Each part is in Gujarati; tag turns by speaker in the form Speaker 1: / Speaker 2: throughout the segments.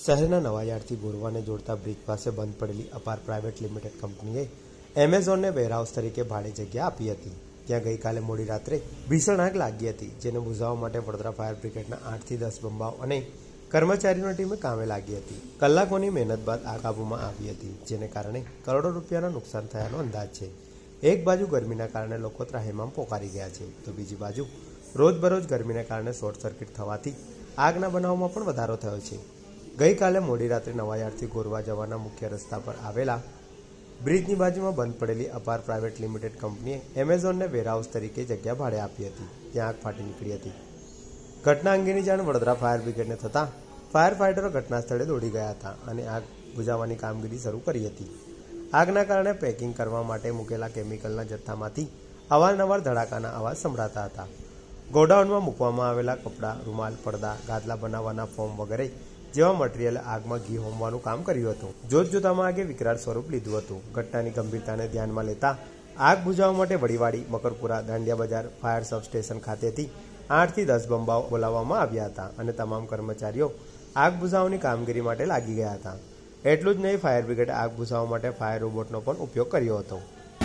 Speaker 1: શહેરના નવાયાર્ડથી ગોરવાને જોડતા બ્રિજ પાસે બંધ પડેલી અપાર પ્રાઇવેટ લિમિટેડ કંપનીએ એમેઝોનને વેરહાઉસ તરીકે ભાડે જગ્યા આપી હતી. ત્યાં ગઈકાલે મોડી રાત્રે ભીષણ આગ લાગી હતી, જેને બુઝાવવા માટે વડોદરા ફાયર બ્રિગેડના 8 થી 10 બંબાઓ અને કર્મચારીઓની ટીમે કામે લાગી હતી. કલાકોની મહેનત બાદ આગ કાબૂમાં આવી હતી, જેને કારણે કરોડો રૂપિયાનું નુકસાન થયાનો અંદાજ છે. એક બાજુ ગરમીના કારણે લોકો ત્રાહિમામ પોકારી ગયા છે, તો બીજી બાજુ રોજબરોજ ગરમીને કારણે શોર્ટ સર્કિટ થવાથી આગના બનાવમાં પણ વધારો થયો છે. ગઈકાલે મોડી રાત્રે નવાયાર્ડથી ગોરવા જવાના મુખ્ય રસ્તા પર આવેલા બ્રિજની બાજુમાં બંધ પડેલી અપાર પ્રાઇવેટ લિમિટેડ કંપનીએ એમેઝોનને વેરહાઉસ તરીકે જગ્યા ભાડે આપી હતી. ત્યાં આગ ફાટી નીકળી હતી. ઘટના અંગેની જાણ વડોદરા ફાયર બ્રિગેડને થતાં ફાયર ફાઇટરો ઘટના સ્થળે દોડી ગયા હતા અને આગ બુઝાવવાની કામગીરી શરૂ કરી હતી. આગના કારણે પેકિંગ કરવા માટે મૂકેલા કેમિકલના જથ્થામાંથી અવારનવાર ધડાકાના અવાજ સંભળાતા હતા. ગોડાઉનમાં મૂકવામાં આવેલા કપડાં, રૂમાલ, પડદા, ગાદલા બનાવવાના ફોર્મ વગેરે જેવા મટીરીયલ આગમાં ઘી હોમવાનું કામ કર્યું હતું. જોતજોતામાં આગે વિકરાળ સ્વરૂપ લીધું હતું. ઘટનાની ગંભીરતાને ધ્યાનમાં લેતા આગ બુઝાવવા માટે વડીવાડી, મકરપુરા, દાંડિયા બજાર ફાયર સબસ્ટેશન ખાતેથી 8 થી 10 બંબાઓ બોલાવવામાં આવ્યા હતા અને તમામ કર્મચારીઓ આગ બુઝાવવાની કામગીરી માટે લાગી ગયા હતા. એટલું જ નહીં, ફાયર બ્રિગેડે આગ બુઝાવવા માટે ફાયર રોબોટનો પણ ઉપયોગ કર્યો હતો.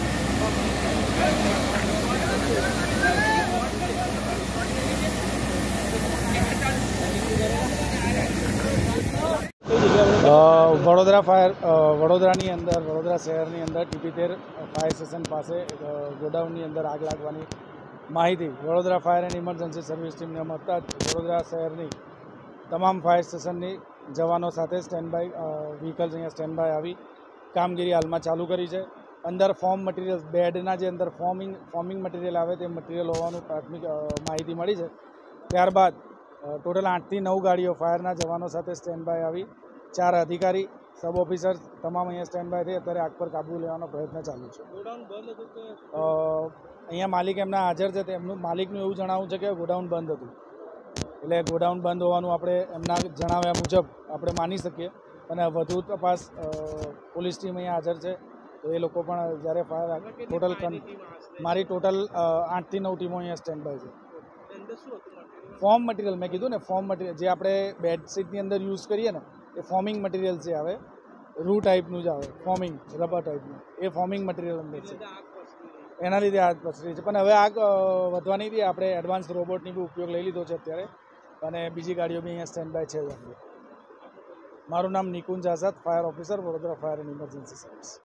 Speaker 2: વડોદરાની અંદર વડોદરા શહેરની અંદર ટીપી 13 ફાયર સ્ટેશન પાસે ગોડાઉનની અંદર આગ લાગવાની માહિતી Vadodara fire and emergency service ટીમને મળતા જ વડોદરા શહેરની તમામ ફાયર સ્ટેશનની જવાનો સાથે સ્ટેન્ડ બાય વ્હીકલ્સ અહીંયા સ્ટેન્ડ બાય આવી કામગીરી હાલમાં ચાલુ કરી છે. અંદર ફોર્મ મટીરિયલ, બેડના જે અંદર ફોર્મિંગ મટીરિયલ આવે તે મટીરિયલ હોવાનું પ્રાથમિક માહિતી મળી છે. ત્યારબાદ ટોટલ 8 થી 9 ગાડીઓ ફાયરના જવાનો સાથે સ્ટેન્ડ બાય આવી 4 અધિકારી, સબ ઓફિસર્સ તમામ અહીંયા સ્ટેન્ડ બાય થઈ અત્યારે આગ પર કાબૂ લેવાનો પ્રયત્ન ચાલુ છે. અહીંયા માલિક એમના હાજર છે. તેમનું માલિકનું એવું જણાવવું છે કે ગોડાઉન બંધ હતું, એટલે ગોડાઉન બંધ હોવાનું આપણે એમના જણાવ્યા મુજબ આપણે માની શકીએ. અને વધુ તપાસ પોલીસ ટીમ અહીંયા હાજર છે, તો એ લોકો પણ જ્યારે ફાયર મારી ટોટલ 8 થી 9 ટીમો અહીંયા સ્ટેન્ડ બાય છે. ફોર્મ મટીરિયલ મેં કીધું ને, ફોર્મ મટીરિયલ જે આપણે બેડશીટની અંદર યુઝ કરીએ ને, એ ફોર્મિંગ મટીરિયલ જે આવે, રૂ ટાઈપનું જ આવે, ફોર્મિંગ રબર ટાઈપનું, એ ફોર્મિંગ મટીરિયલ અંદર છે. એના લીધે આગ પસરી છે. પણ હવે આગ વધવાની હતી. આપણે એડવાન્સ રોબોટની બી ઉપયોગ લઈ લીધો છે અત્યારે, અને બીજી ગાડીઓ બી અહીંયા સ્ટેન્ડ બાય છે. મારું નામ Nikunj Azad, fire officer, Vadodara fire and emergency service.